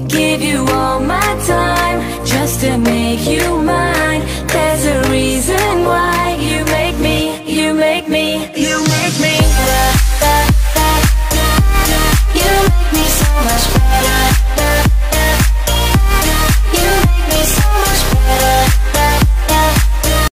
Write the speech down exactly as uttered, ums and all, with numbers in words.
give you all my time just to make you mine.